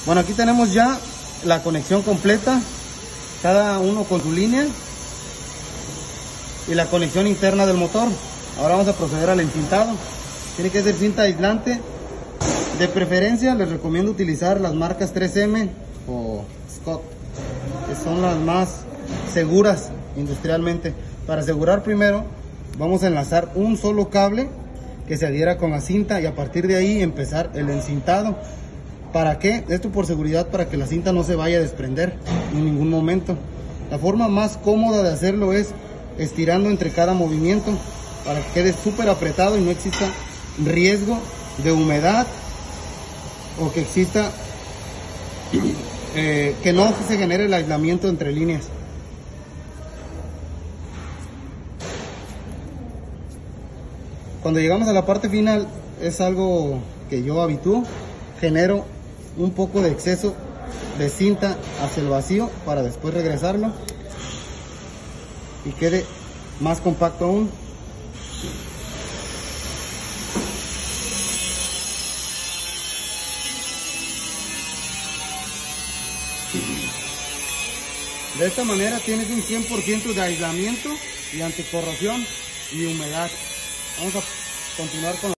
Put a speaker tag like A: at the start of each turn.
A: Bueno, aquí tenemos ya la conexión completa, cada uno con su línea y la conexión interna del motor. Ahora vamos a proceder al encintado. Tiene que ser cinta aislante. De preferencia les recomiendo utilizar las marcas 3M o Scott, que son las más seguras industrialmente. Para asegurar, primero vamos a enlazar un solo cable que se adhiera con la cinta y a partir de ahí empezar el encintado. ¿Para qué? Esto por seguridad, para que la cinta no se vaya a desprender en ningún momento. La forma más cómoda de hacerlo es estirando entre cada movimiento para que quede súper apretado y no exista riesgo de humedad o que exista que no se genere el aislamiento entre líneas. Cuando llegamos a la parte final es algo que yo habitúo, genero un poco de exceso de cinta hacia el vacío para después regresarlo y quede más compacto aún. De esta manera tienes un 100% de aislamiento y anticorrosión y humedad. Vamos a continuar con